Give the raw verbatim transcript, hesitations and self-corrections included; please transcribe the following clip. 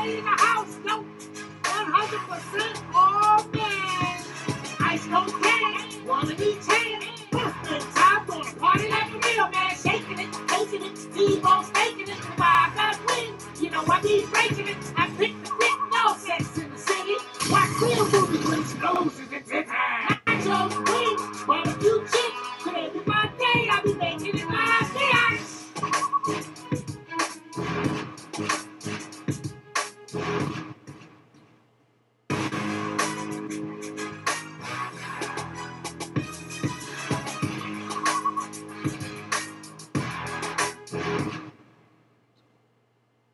bday in the house, yo. one hundred percent all man. Ice cold can, wanna be tan.